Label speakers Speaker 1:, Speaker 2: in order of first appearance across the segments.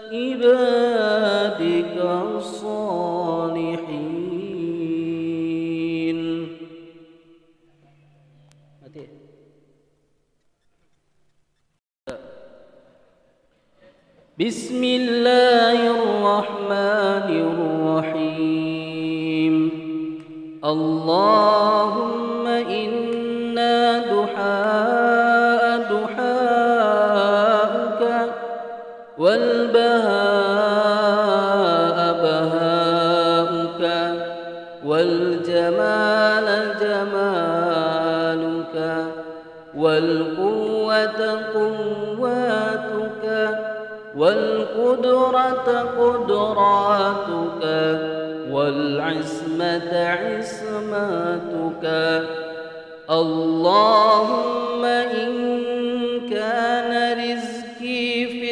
Speaker 1: عبادك الصالحين. بسم الله الرحمن الرحيم. اللهم إنا دحاؤك والبهاء بهاؤك والجمال جمالك والقوة قواتك والقدرة قدراتك والعصمة عصمتك. اللهم إن كان رزقي في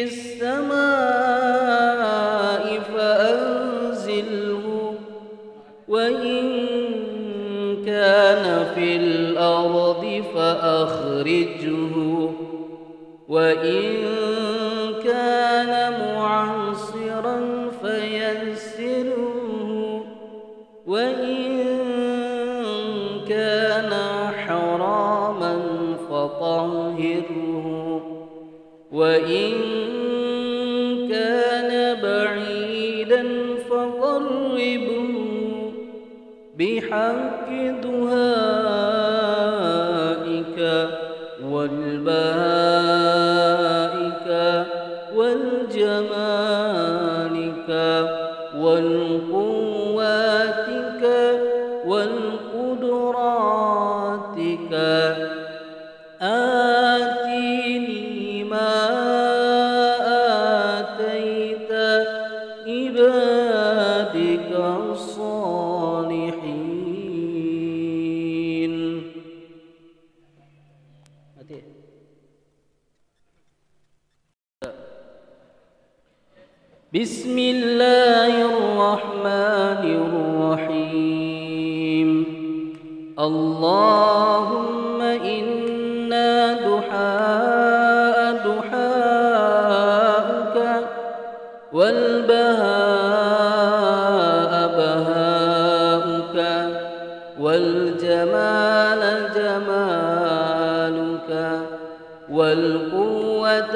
Speaker 1: السماء فأنزله، وإن كان في الأرض فأخرجه، وإن كان معسرا فيسره، وإن كان حراما فطهره، وإن كان بعيدا فقربه بحق دهائك والبهائك والجمالك والقواتك والقدراتك. آتيني ما آتيت عبادك الصالحين. بسم الله الرحمن الرحيم. اللهم إنا دحاؤك والبهاء بهاؤك والجمال جمالك والقوة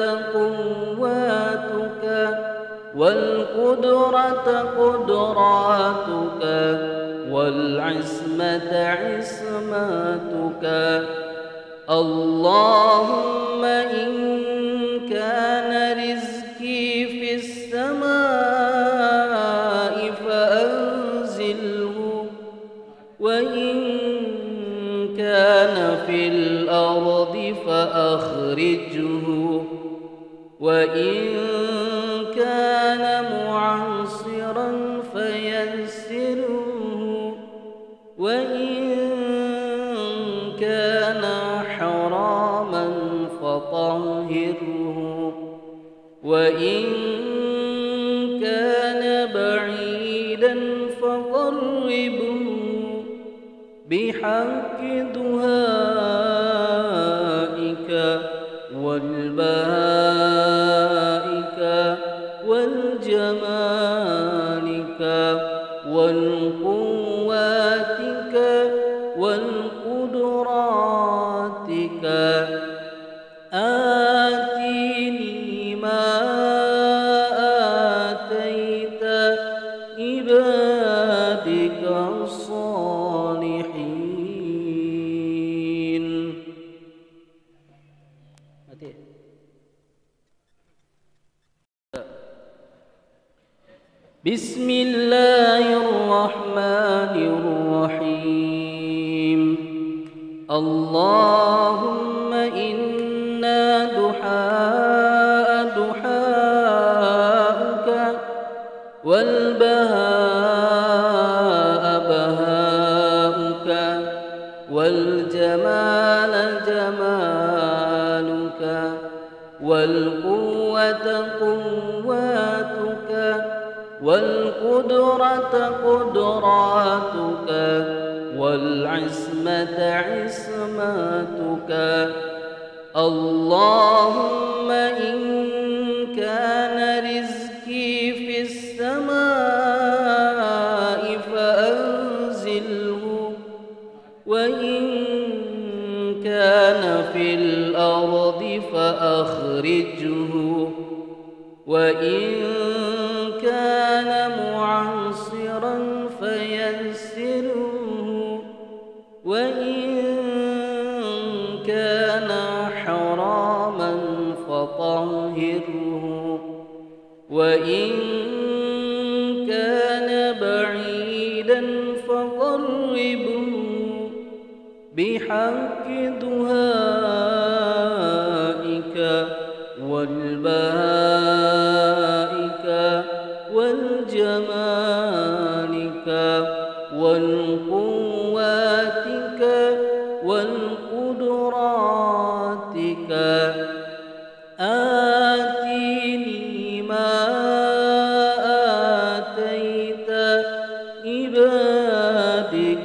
Speaker 1: قواتك والقدرة قدراتك والعصمة عصمتك. اللهم إن كان رزقي في السماء فأنزله، وإن كان في الأرض فأخرجه، وإن كان معسرا فيسره، وإن كان حراما فطهره، وإن كان بعيدا فقربه بحق دهائك والبهائك والجمالك والقواتك والقدراتك. آتيني ما آتيت عبادك الصالحين. بسم الله الرحمن الرحيم. اللهم إنا دحاؤك والبهاء بهاؤك والجمال جمالك والقوة قواتك والقدرة قدراتك والعصمة عصمتك. اللهم إن كان رزقي وإن كان معسرا فيسره، وإن كان حراما فطهره، وإن كان بعيدا فقربه بحق دهائك والبهائك والجمالك والقواتك والقدراتك آتني ما آتيت عبادك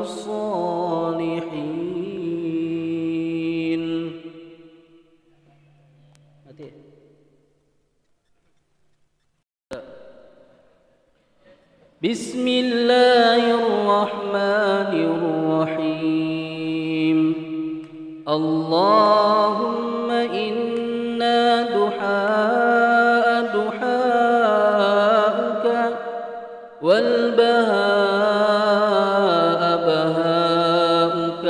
Speaker 1: الصالحين. بسم الله الرحمن الرحيم. اللهم إنا دحاؤك والبهاء بهاؤك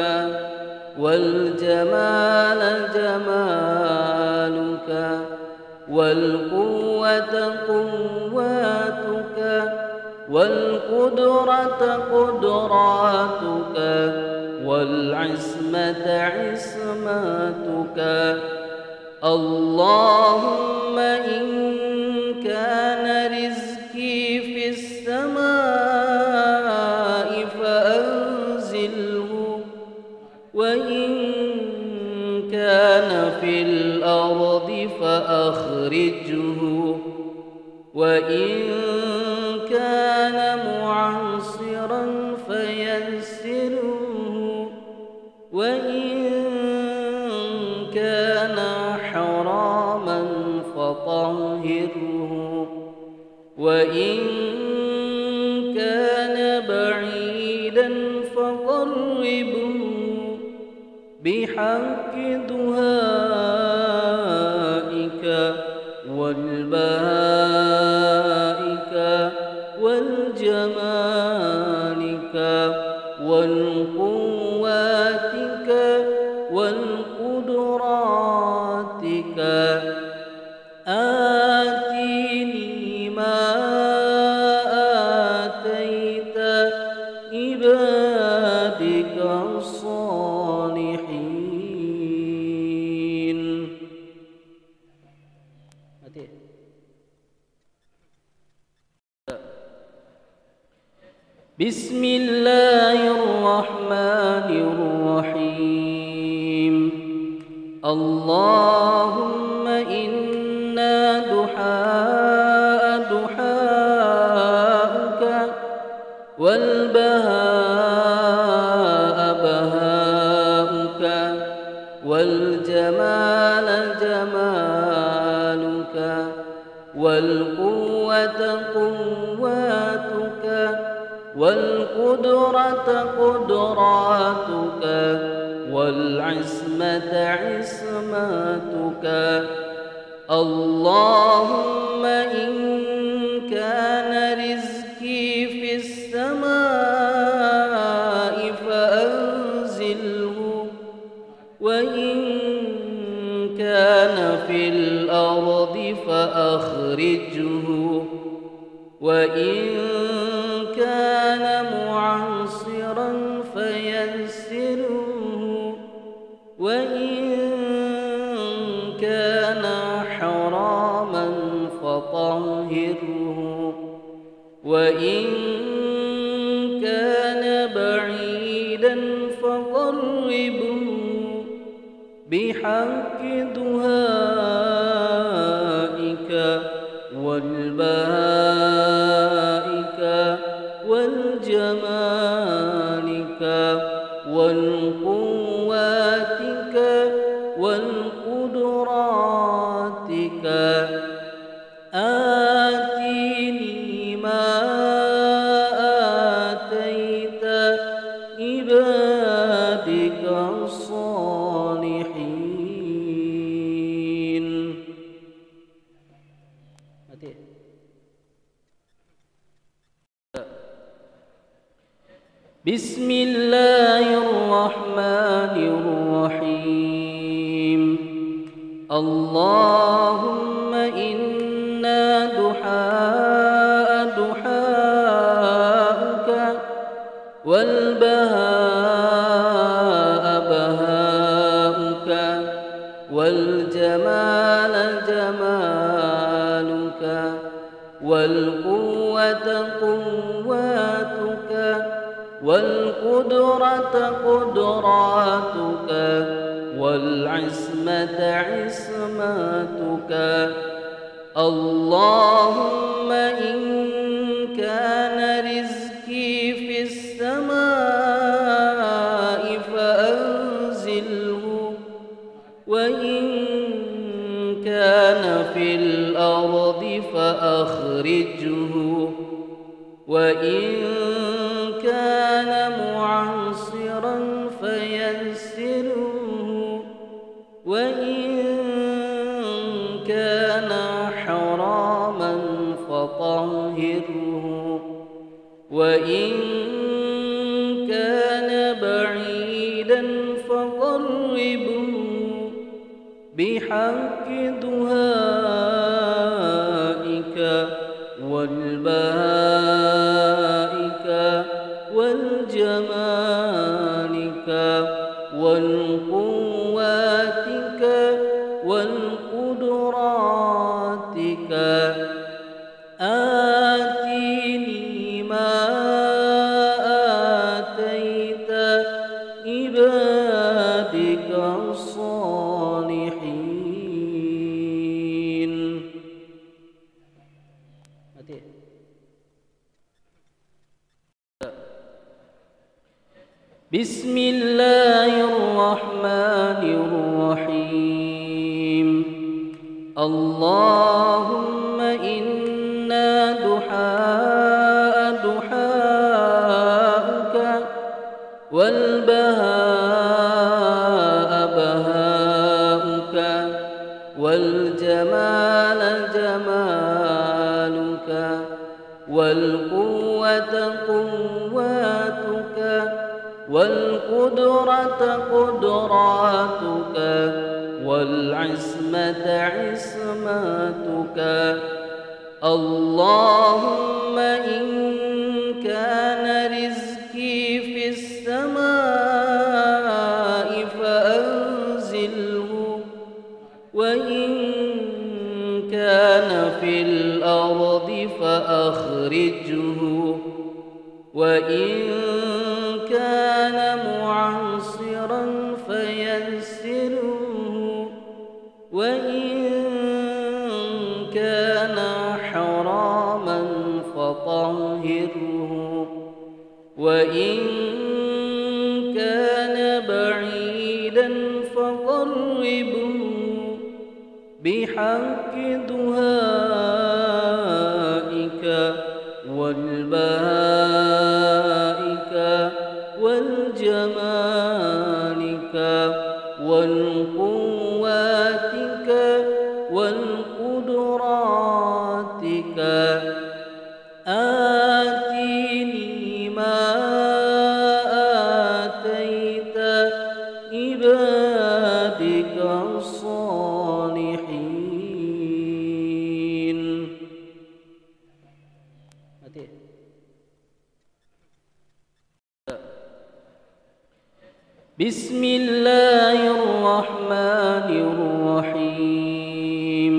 Speaker 1: والجمال جمالك والقوة قواتك والقدرة قدراتك والعصمة عصمتك. اللهم إن كان رزقي في السماء فأنزله، وإن كان في الأرض فأخرجه، وإن كان معسرا فيسره، وإن كان حراما فطهره، وإن كان بعيدا فقربه بحق دهائك والبهائك والجمالك والقواتك والقدراتك آتني ما آتيت عبادك الصالحين. بسم الله الرحمن الرحيم. اللهم إنا دحاؤك والبهاء بهاؤك والجمال جمالك والقوة قواتك والقدرة قدراتك والعصمة عصمتك. اللهم إن كان رزقي في السماء فأنزله، وإن كان في الأرض فأخرجه، وإن كان معسرا فيسره، وإن كان حراما فطهره، وإن كان بعيدا فقربه بحق دهائك والبهائك والجمالك والقواتك والقدراتك آتني ما آتيت عبادك الصالحين. بسم الله الرحمن الرحيم اللهم إنا دحاؤك والبهاء بهاؤك والجمال جمالك والقوة قواتك والقدرة قدراتك والعصمة عصمتك اللهم إن كان رزقي في السماء فأنزله وإن كان في الأرض فأخرجه وإن كان معسرا فيسره وإن كان حراما فطهره وإن كان بعيدا فقربه بحق دهائك والبهائك والجمالك والقواتك والقدراتك آتيني ما آتيت عبادك الصالحين. بسم الله الرحمن الرحيم اللهم إنا دحاؤك والبهاء بهاؤك والجمال جمالك والقوة قواتك والقدرة قدراتك والعصمة عصمتك اللهم إن كان رزقي في السماء فأنزله وإن كان في الأرض فأخرجه وإن كان معسرا فيسره وإن كان حراما فطهره وإن كان بعيدا فقربه بحق دهائك والبهائك والجمالك والقواتك والقدراتك آتيني ما آتيت عبادك الصالحين. بسم الله الرحمن الرحيم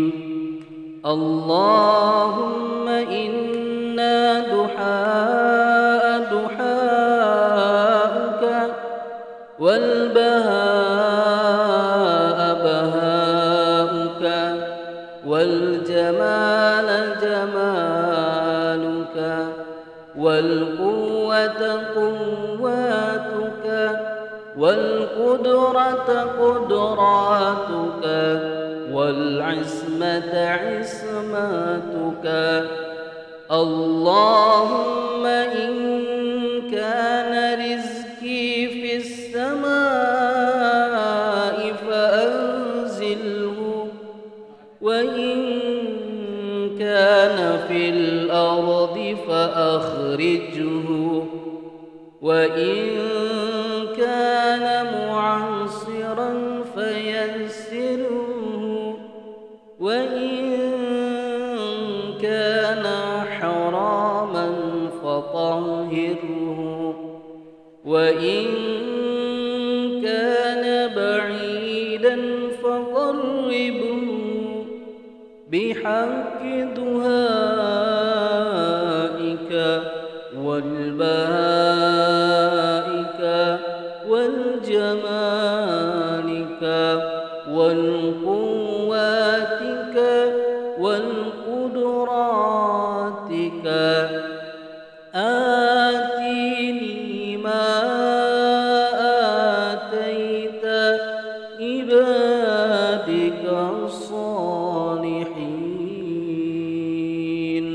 Speaker 1: اللهم إنا دحاؤك والبهاء بهاؤك والجمال جمالك والقوة قواتك والقدرة قدراتك والعصمة عصمتك اللهم إن كان رزقي في السماء فأنزله وإن كان في الأرض فأخرجه وإن كان معسرا فيسره وإن كان حراما فطهره وإن كان بعيدا فقربه بحق دهائك والبهائك والجمالك والقواتك والقدراتك آتني ما آتيت عبادك الصالحين.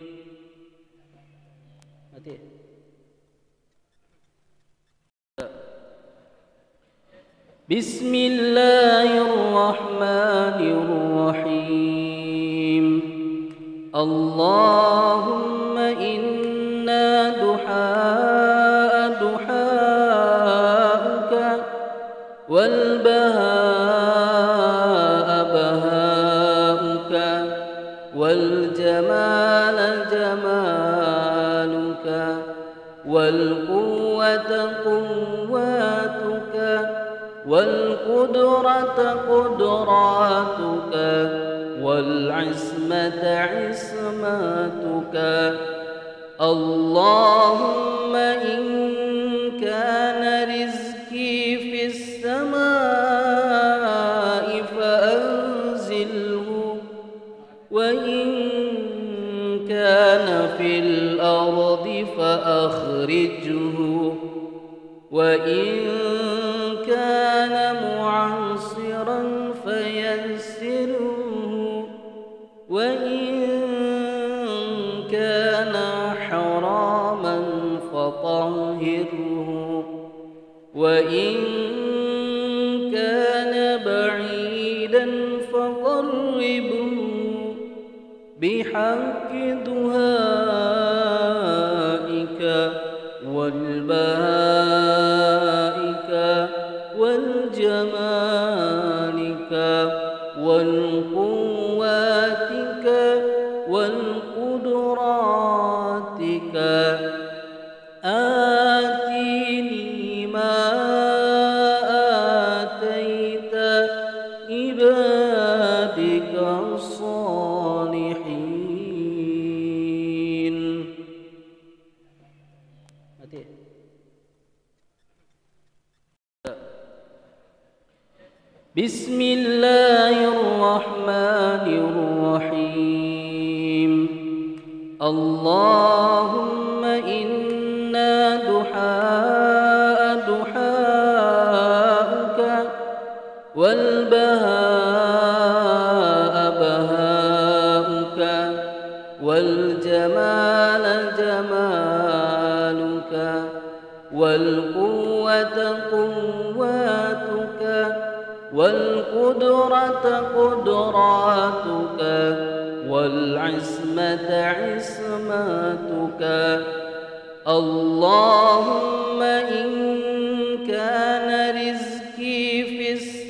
Speaker 1: بسم الله الرحمن الرحيم. اللهم إنا دحاؤك والبهاء بهاؤك والجمال جمالك والقوة قواتك والقدرة قدراتك والعصمة عصمتك. اللهم إن كان رزقي في السماء فأنزله وإن كان في الأرض فأخرجه وإن كان معسرا فيسره وإن كان حراما فطهره وإن كان بعيدا فقربه بحق دهائك والبهائك والجمالك والقواتك والقدراتك آتني ما آتيت عبادك الصالحين. بسم الله الرحمن الرحيم. اللهم إنا دحاؤك والبهاء بهاؤك والجمال جمالك والقوة قواتك والقدرة قدراتك والعصمة عصمتك. اللهم إن كان رزقي في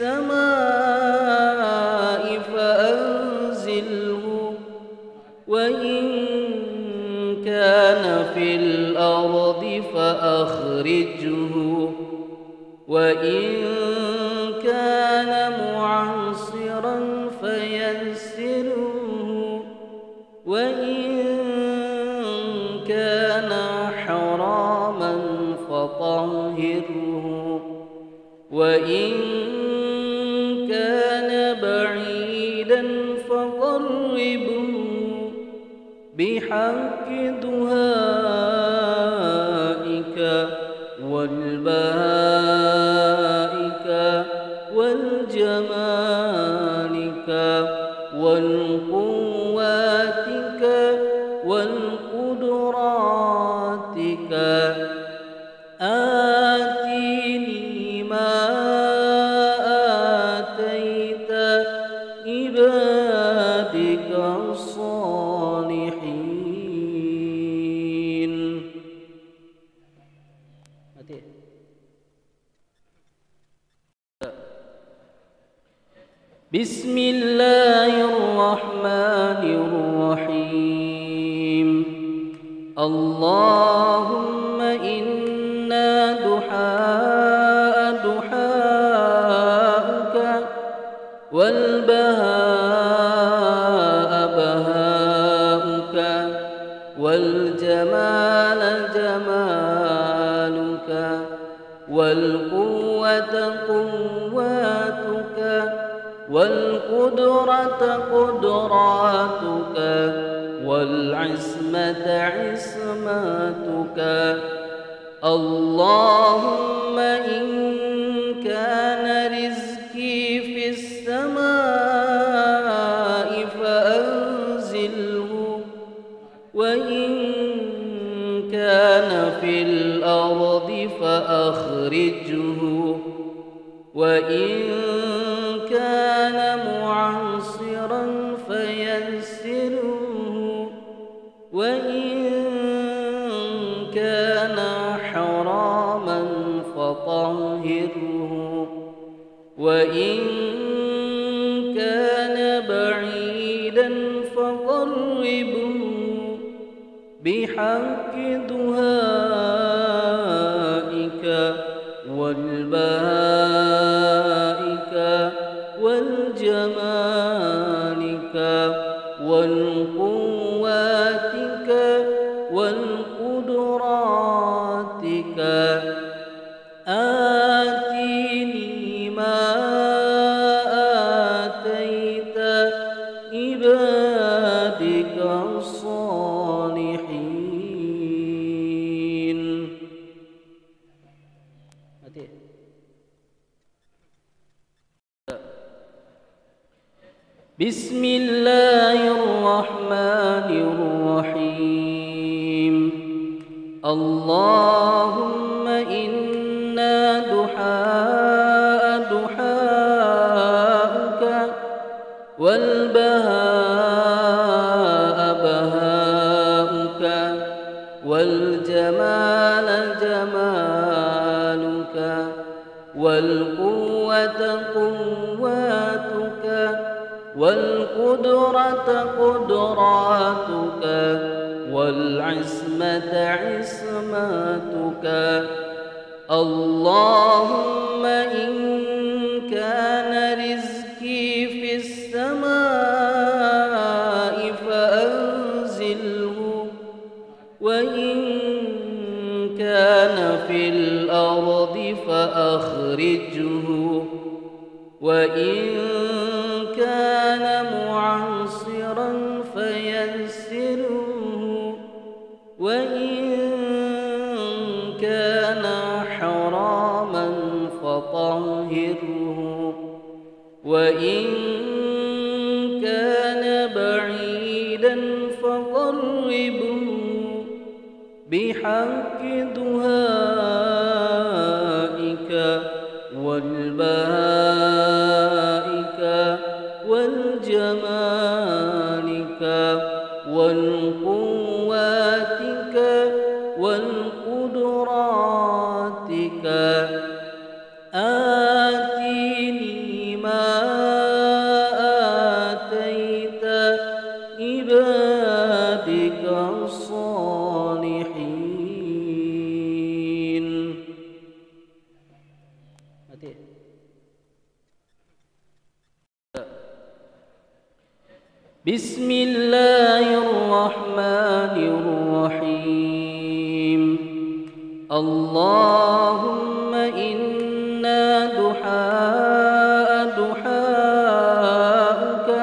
Speaker 1: السماء فأنزله وإن كان في الأرض فأخرجه وإن كان معسرا فيسره وإن كان حراما فطهره وإن كان بعيدا فقربه بحق دهائك والبهائك والجمالك والقواتك والقدراتك آتني ما آتيت عبادك الصالحين. بسم الله الرحمن الرحيم اللهم إنا دحاؤك والبهاء بهاؤك والجمال جمالك والقوة قواتك والقدرة قدراتك والعصمة عصمتك اللهم إن كان رزقي في السماء فأنزله وإن كان في الأرض فأخرجه وإن كان معسرا فيسره وإن كان حراما فطهره وإن كان بعيدا فقربه بحق دهائك والبهائك والجمالك والقواتك والقدراتك آتني ما آتيت عبادك الصالحين. بسم الله الرحمن الرحيم اللهم إنا دحاؤك والبهاء بهاؤك والجمال جمالك والقوة قواتك والقدرة قدراتك والعصمة عصمتك اللهم إن كان رزقي في السماء فأنزله وإن كان في الأرض فأخرجه وإن كان معسرا فيسره وإن كان حراما فطهره وإن كان بعيدا فقربه بحق دهائك والبهائك والجمالك والقواتك والقدراتك آتني ما آتيت عبادك الصالحين. بسم الله الرحمن الرحيم اللهم إنا دحاؤك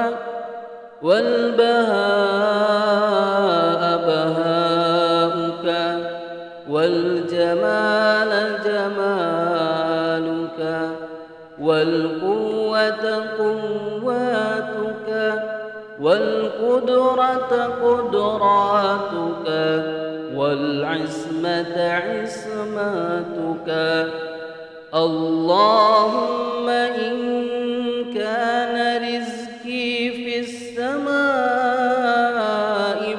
Speaker 1: والبهاء بهاؤك والجمال جمالك والقوة قواتك والقدرة قدراتك والعصمة عصمتك اللهم إن كان رزقي في السماء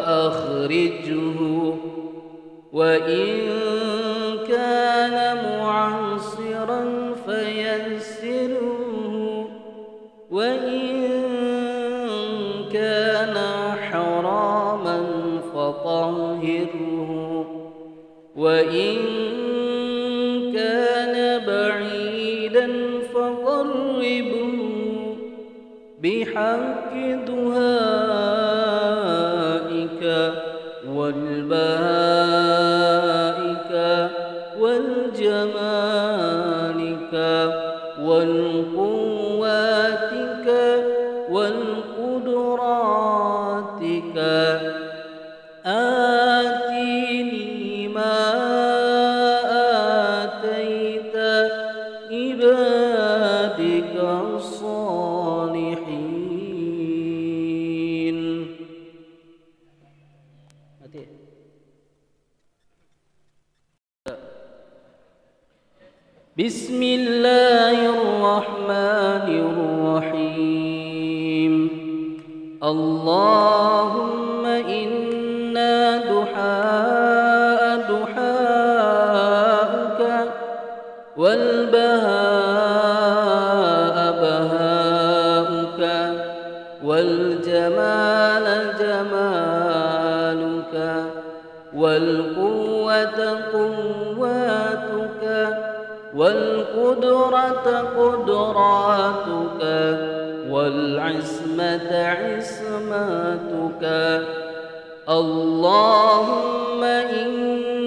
Speaker 1: فأخرجه وإن كان معسرا فيسره وإن كان حراما فطهره وإن كان بعيدا فقربه بحق دهائك والبهائك والجمالك والقواتك والقدراتك آتني ما آتيت عبادك الصالحين. بسم الله الرحمن الرحيم. اللهم إنا دحاؤك والبهاء بهاؤك والجمال جمالك والقوة قواتك والقدرة قدراتك والعصمة عصمتك. اللهم إنا